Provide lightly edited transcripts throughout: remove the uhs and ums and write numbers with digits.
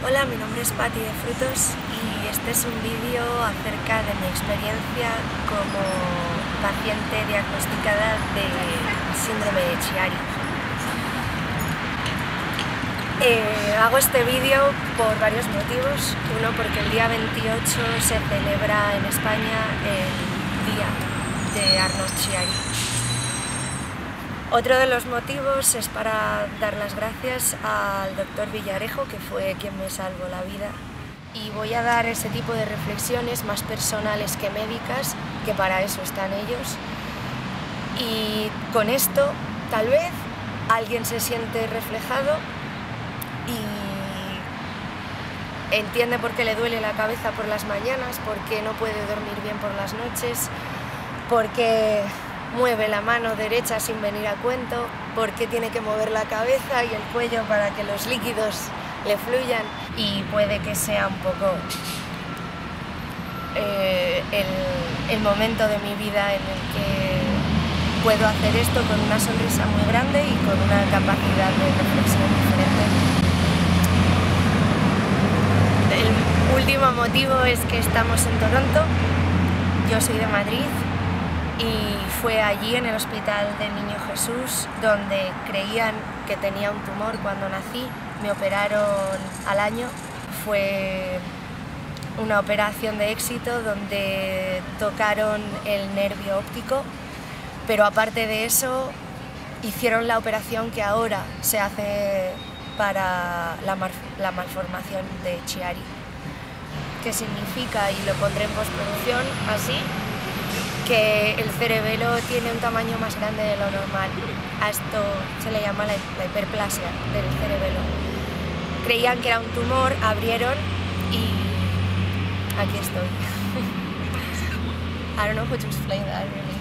Hola, mi nombre es Patti de Frutos y este es un vídeo acerca de mi experiencia como paciente diagnosticada de síndrome de Chiari. Hago este vídeo por varios motivos. Uno, porque el día 28 se celebra en España el Día de Arnaud Chiari. Otro de los motivos es para dar las gracias al doctor Villarejo, que fue quien me salvó la vida. Y voy a dar ese tipo de reflexiones más personales que médicas, que para eso están ellos. Y con esto, tal vez, alguien se siente reflejado y entiende por qué le duele la cabeza por las mañanas, por qué no puede dormir bien por las noches, por qué mueve la mano derecha sin venir a cuento, por qué tiene que mover la cabeza y el cuello para que los líquidos le fluyan. Y puede que sea un poco el momento de mi vida en el que puedo hacer esto con una sonrisa muy grande y con una capacidad de reflexión diferente. El último motivo es que estamos en Toronto, yo soy de Madrid y fue allí en el Hospital del Niño Jesús donde creían que tenía un tumor cuando nací. Me operaron al año, fue una operación de éxito donde tocaron el nervio óptico, pero aparte de eso hicieron la operación que ahora se hace para la malformación de Chiari, que significa, y lo pondré en postproducción así, que el cerebelo tiene un tamaño más grande de lo normal. A esto se le llama la hiperplasia del cerebelo. Creían que era un tumor, abrieron y aquí estoy. I don't know how to explain that really.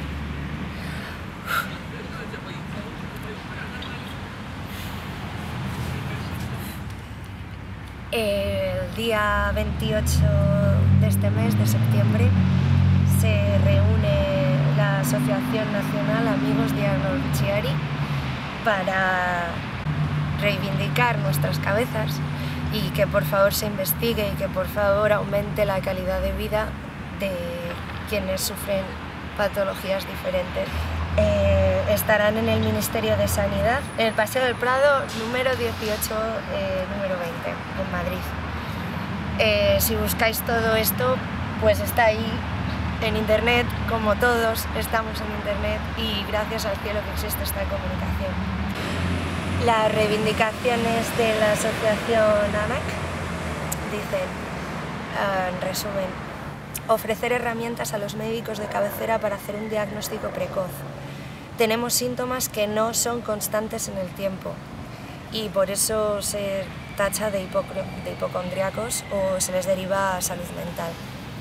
El día 28 de este mes, de septiembre, se reúne la Asociación Nacional Amigos de Arnaud Chiari para reivindicar nuestras cabezas y que por favor se investigue y que por favor aumente la calidad de vida de quienes sufren patologías diferentes. Estarán en el Ministerio de Sanidad, en el Paseo del Prado, número 18, número 20, en Madrid. Si buscáis todo esto, pues está ahí en internet, como todos estamos en internet, y gracias al cielo que existe esta comunicación. Las reivindicaciones de la asociación ANAC dicen, en resumen, ofrecer herramientas a los médicos de cabecera para hacer un diagnóstico precoz. Tenemos síntomas que no son constantes en el tiempo y por eso se tacha de hipocondríacos o se les deriva a salud mental.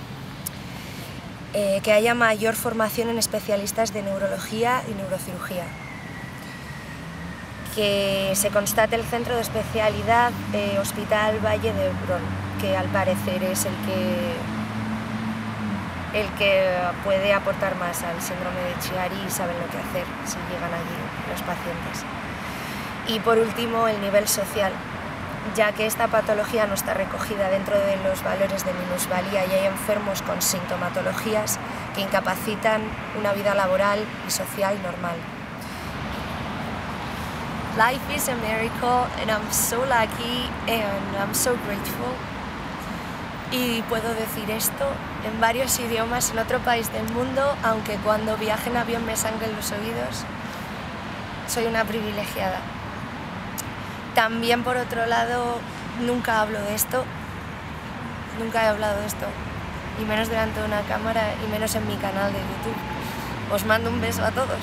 Que haya mayor formación en especialistas de neurología y neurocirugía. Que se constate el centro de especialidad Hospital Valle de Hebrón, que al parecer es el que puede aportar más al síndrome de Chiari y saben lo que hacer si llegan allí los pacientes. Y por último, el nivel social, ya que esta patología no está recogida dentro de los valores de minusvalía y hay enfermos con sintomatologías que incapacitan una vida laboral y social normal. Life is a miracle and I'm so lucky and I'm so grateful. Y puedo decir esto en varios idiomas en otro país del mundo, aunque cuando viaje en avión me sangren los oídos. Soy una privilegiada. También, por otro lado, nunca hablo de esto, nunca he hablado de esto, y menos delante de una cámara, y menos en mi canal de YouTube. Os mando un beso a todos.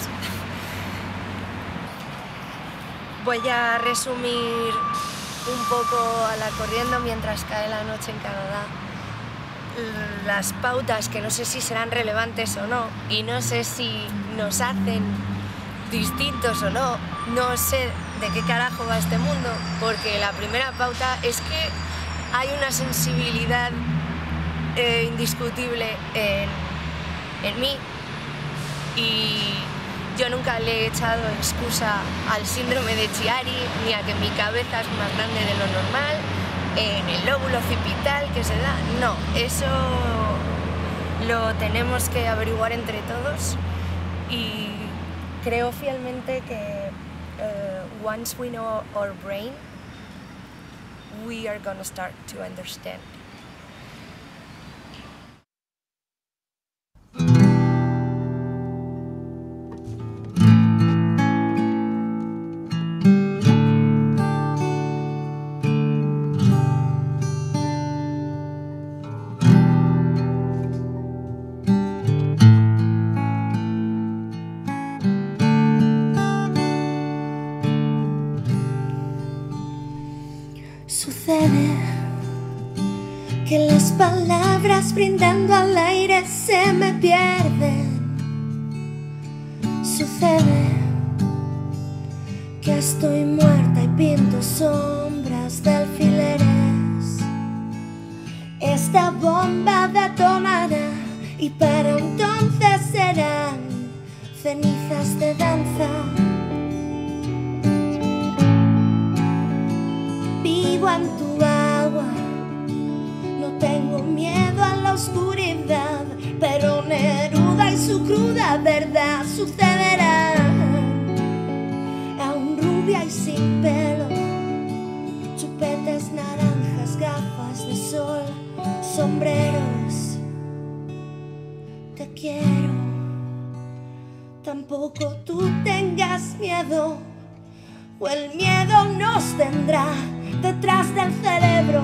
Voy a resumir un poco a la corriendo mientras cae la noche en Canadá las pautas que no sé si serán relevantes o no, y no sé si nos hacen distintos o no, no sé de qué carajo va este mundo, porque la primera pauta es que hay una sensibilidad indiscutible en mí y yo nunca le he echado excusa al síndrome de Chiari ni a que mi cabeza es más grande de lo normal en el lóbulo occipital que se da. No, eso lo tenemos que averiguar entre todos y creo fielmente que once we know our brain, we are gonna start to understand. Sucede que las palabras brindando al aire se me pierden. Sucede que estoy muerta y pinto sombras de alfileres. Esta bomba detonará y para entonces serán cenizas de danza. Vivo en tu agua, no tengo miedo a la oscuridad, pero Neruda y su cruda verdad sucederán. Aún rubia y sin pelo, chupetes naranjas, gafas de sol, sombreros. Te quiero, tampoco tú tengas miedo, o el miedo nos tendrá detrás del cerebro.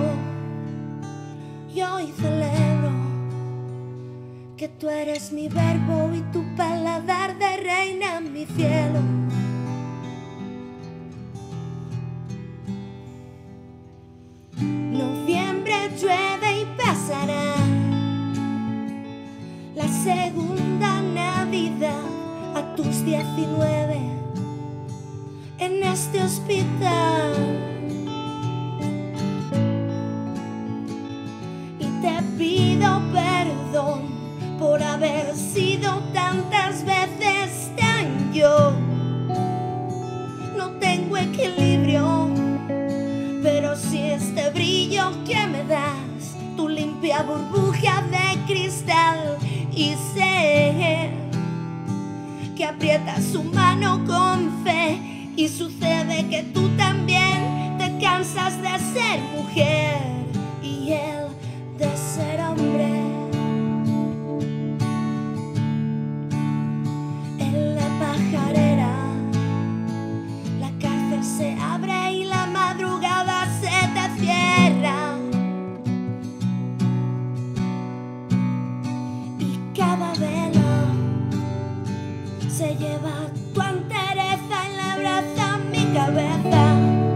Y hoy celebro que tú eres mi verbo y tu paladar de reina mi cielo. Noviembre llueve y pasará la segunda Navidad a tus 19 en este hospital. Pido perdón por haber sido tantas veces tan yo. No tengo equilibrio, pero si este brillo que me das, tu limpia burbuja de cristal, y sé que aprietas su mano con fe y sucede que tú también te cansas de ser mujer y él de ser hombre. En la pajarera la cárcel se abre y la madrugada se te cierra, y cada vela se lleva tu entereza y le abraza mi cabeza.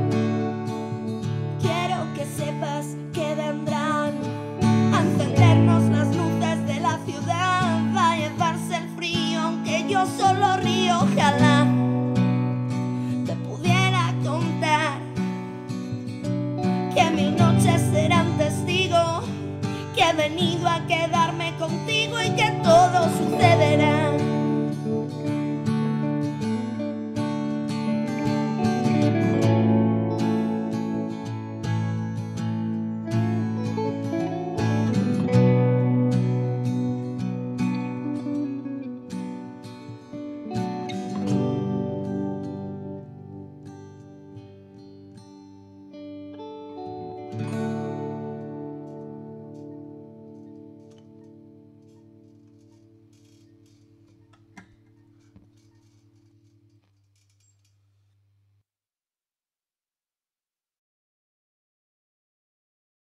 Quiero que sepas que vendrán a encendernos las luces de la ciudad.